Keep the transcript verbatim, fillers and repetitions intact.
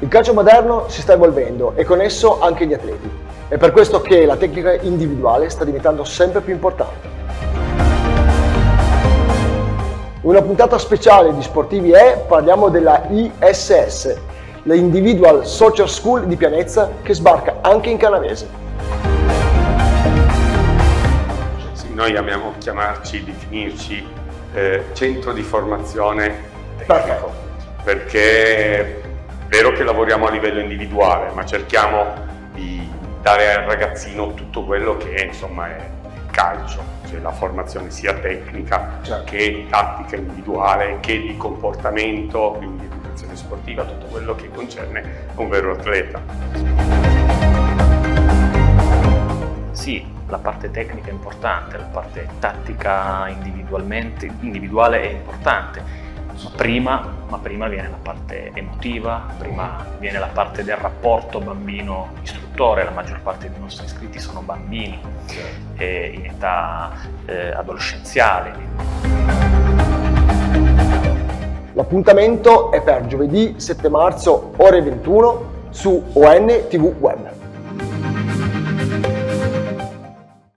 Il calcio moderno si sta evolvendo e con esso anche gli atleti. È per questo che la tecnica individuale sta diventando sempre più importante. In una puntata speciale di Sportivi E parliamo della I S S, la Individual Soccer School di Pianezza, che sbarca anche in Canavese. Sì, noi amiamo chiamarci, definirci eh, centro di formazione tecnico, perché è vero che lavoriamo a livello individuale, ma cerchiamo di dare al ragazzino tutto quello che insomma è il calcio, cioè la formazione sia tecnica, certo, che tattica individuale, che di comportamento, quindi educazione sportiva, tutto quello che concerne un vero atleta. Sì, la parte tecnica è importante, la parte tattica individualmente, individuale è importante. Ma prima, ma prima viene la parte emotiva, prima viene la parte del rapporto bambino-istruttore. La maggior parte dei nostri iscritti sono bambini eh, in età eh, adolescenziale. L'appuntamento è per giovedì sette marzo ore ventuno su O N T V Web.